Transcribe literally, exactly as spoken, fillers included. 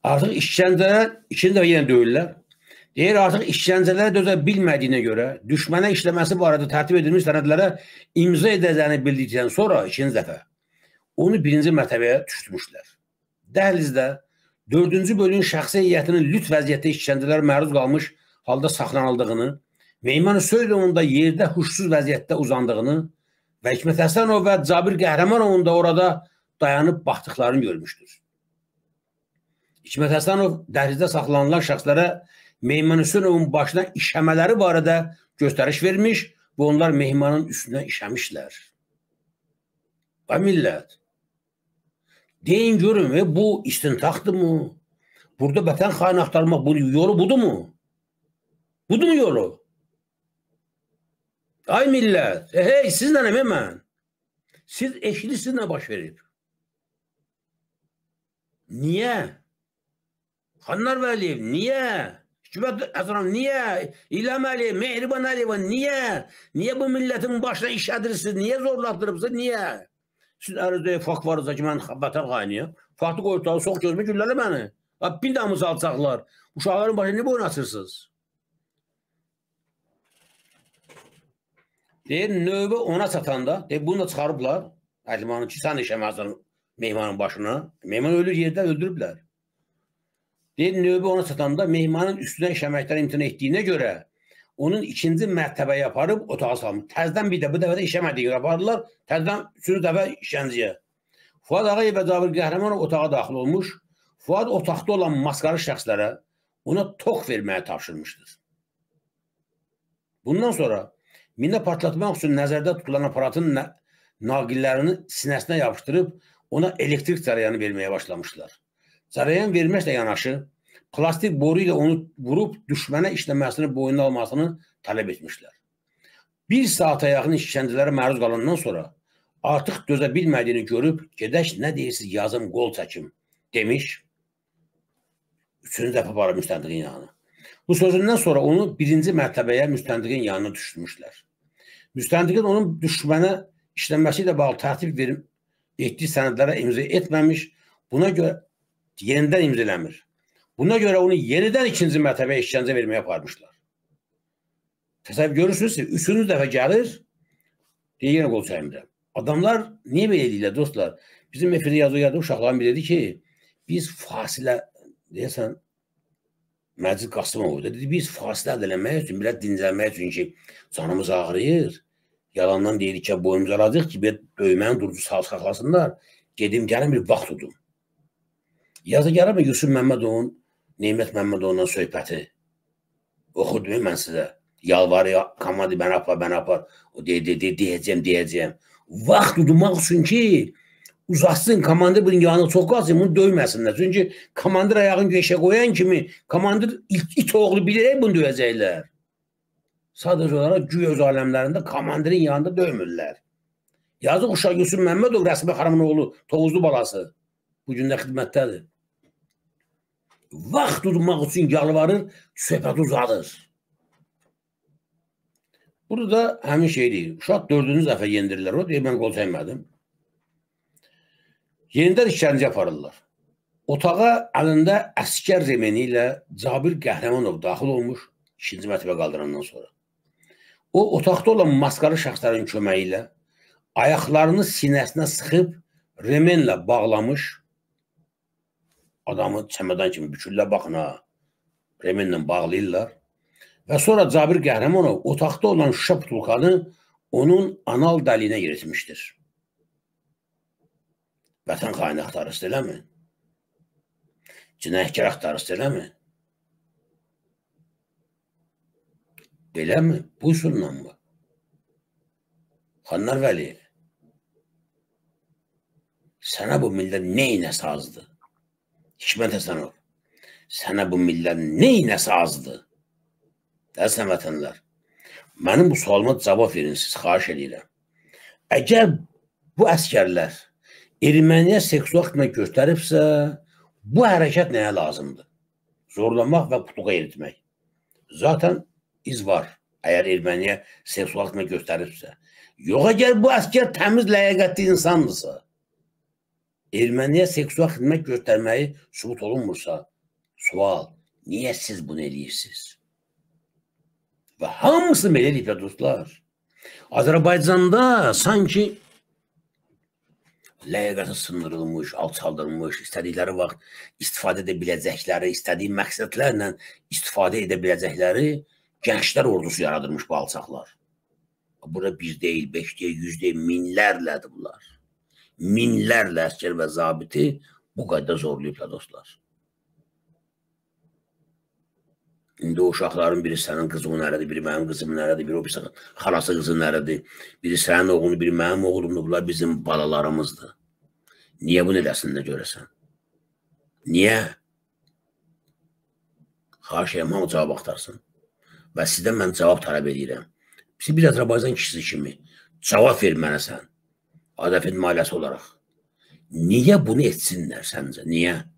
Artıq işgəncələr, ikini də yenə döyürlər. Deyir, artıq işgəncələrə dözə bilmədiyinə görə düşmənə işləməsi barədə tərtib edilmiş sənədlərə imza edəcəyini bildikdən sonra ikinci dəfə onu birinci mərtəbəyə düşürmüşlər. Dəhlizdə dördüncü bölüğün şəxsi heyətinin lüt vəziyyətdə işgəncələrə məruz qalmış halda saxlanıldığını, Mehman Hüseynovun da yerdə huşsuz vəziyyətdə uzandığını və Hikmət Həsənov və Cabir Qəhrəmanovun da orada dayanıb baxdıqlarını görmüşdür. Hikmət Həsənov dəhlizdə saxlanılan şəxslərə Mehman Hüseynovun başına işəmələri barədə göstəriş vermiş və onlar Mehmanın üstünə işəmişlər. Və millət, deyin görün, e, bu istintaqdır mı? Burada vətən xaini axtarmaq bu yolu budur mu? Budur mu yolu? Ay millət, e, hey, sizlə nə mən? Siz eşidirsiniz nə baş verib? Niyə? Xanlar Vəliyev, niyə? Hikmət Həsənov, niyə? İlham Əliyev, Mehriban Əliyeva, niyə? Niyə bu millətin başına işlədirsiniz? Niyə zorlatdırıbsınız? Niyə? Siz ərizəyə fakt varsa ki, mən vətən xainiyəm. Faktı qoyurtağı, soğuk gözümə güllələ məni. Bir damı salçaqlar. Uşaqların başına niyə boyun açırsınız? Deyir, növbə ona çatanda, deyir, bunu da çıxarıblar. Əhlimanın ki, sən işəməzsən Mehmanın başına. Mehman ölür yerdə öldürüblər. Deyir, növbə ona çatanda Mehmanın üstünə işəməkdən imtina etdiyinə görə onun ikinci mərtəbəyə aparıb otağa salmış. Təzdən bir də, bu dəfə də işəmədiyi görə apardılar. Təzdən üçüncü dəfə işgənciyə. Fuad Ağayev və Cabir Qəhrəmanov otağa daxil olmuş. Fuad otaqda olan maskarı şəxslərə ona tox verməyə tapşırmışdır. Bundan sonra minə partlatmaq üçün nəzərdə tutulan aparatın naqillərini sinəsinə yapışdırıb ona elektrik cərəyanı verməyə başlamışlar. Cərəyan verməklə yanaşı, plastik boru ilə onu vurub düşmənə işləməsini boynuna almasını tələb etmişlər. Bir saata yaxın işgəncələrə məruz qalandan sonra artıq dözə bilmədiyini görüb, gedək nə deyirsiniz yazım, qol çəkim demiş. Üçüncü dəfə aparıb müstəndiqin yanına. Bu sözündən sonra onu birinci mərtəbəyə müstəndiqin yanına düşürmüşlər. Müstəndiqin onun düşmənə işlənməsi ilə bağlı tərtib verib etdiyi sənədlərə imza etməmiş, buna görə yenidən imzələmir. Buna görə onu yenidən ikinci mərtəbəyə işgəncə verməyə aparmışlar. Təsəvvür görürsünüz ki, üçüncü dəfə gəlir, deyir, yenə qol çəkmirəm. Adamlar niyə belə edirlər, dostlar? Bizim efirdə yazı uşaqların biri dedi ki, biz fasilə, deyəsən, Məcid Qasımov dedi, biz fasilə eləmək üçün, biraz dincəlmək üçün ki, canımız ağrıyır, yalandan deyirik ki, boyumuz alacaq ki, bir döyməni durucu saxlasınlar, gedim, gəlin bir vaxt tudum. Yazı gəlir mi Yusuf Məmmədovun, Neymət Məmmədovundan söhbəti? Oxudum mən sizə. Yalvarıyor, komandi bəni apar, bəni apar. O deyəcəm, deyəcəm. Vaxt tutmaq üçün ki, uzatsın, komandir bunun yanına çox qalsın, bunu döyməsinlər. Çünki komandir ayağını göşə qoyan kimi, komandir it oğlu bilərək bunu döyəcəklər. Sadəcə olaraq güya öz aləmlərində komandirin yanında döymürlər. Yazıq uşaq Yusuf Məmmədov, Rəsmi xanımın oğlu, Tovuzlu balası. Bugün də xidmətdədir. Vaxt tutmaq üçün yalvarır, söhbət uzadır. Burada həmin şey deyil. Uşaq dördüncü dəfə yendirirlər. O deyir, mən qol çəkmədim. Yenidən işgəncə aparırlar. Otağa əlində əskər remeni ilə Cabir Qəhrəmanov daxil olmuş, ikinci mərtəbə qaldırandan sonra. O, otaqda olan maskarı şəxslərin köməyi ilə ayaqlarını sinəsinə sıxıb remenlə bağlamış, adamı çəmədən kimi bükürlər, baxın ha, remenlə bağlayırlar. Və sonra Cabir Qəhrəmanov otaqda olan şüşə butulkanı onun anal dəliyinə yeritmişdir. Vətən xaini axtarırsız, eləmi? Cinayətkar axtarırsız, eləmi? Beləmi? Bu üsulla mı? Xanlar Vəliyev, sənə bu millət neynəsə azdır? Hikmət Həsənov, sənə bu millət neynəsə azdır? Dərsən vətənlər, mənim bu sualıma cavab verin, siz xahiş edirəm. Əgər bu əskərlər erməniyə seksual xidmət göstəribsə, bu hərəkət nəyə lazımdır? Zorlamaq və putluğa eritmək. Zaten iz var, əgər erməniyə seksual xidmət göstəribsə. Yox, əgər bu əskər təmiz, ləyaqətli insandırsa, erməniyə seksual xidmət göstərməyi sübut olunmursa, Sual, niyə siz bunu eləyirsiniz? Və hamısı belə eləyiblər dostlar. Azərbaycanda sanki ləyaqəti sındırılmış, alçaldılmış, istədikləri vaxt istifadə edə biləcəkləri, istədiyi məqsədlərlə istifadə edə biləcəkləri gənclər ordusu yaradılmış bu alçaqlar. Burada bir deyil, beş deyil, yüz deyil, minlərlədir bunlar. Minlərlə əskər və zabiti bu qədər zorlayıblar dostlar. İndi o uşaqların biri sənin qızımın nəridir, biri mənim qızımın nəridir, biri o birisi xalası qızın nəridir, biri sənin oğlunu, biri mənim oğlumdur. Bunlar bizim balalarımızdır. Niyə bunu eləsinlər görəsən? Niyə? Xahiş edirəm, hamı cavab axtarsın. Və sizdən mən cavab tələb edirəm. Siz bir Azərbaycan kişisi kimi cavab ver mənə sən. Adəfin maliyyəsi olaraq. Niyə bunu etsinlər səncə? Niyə?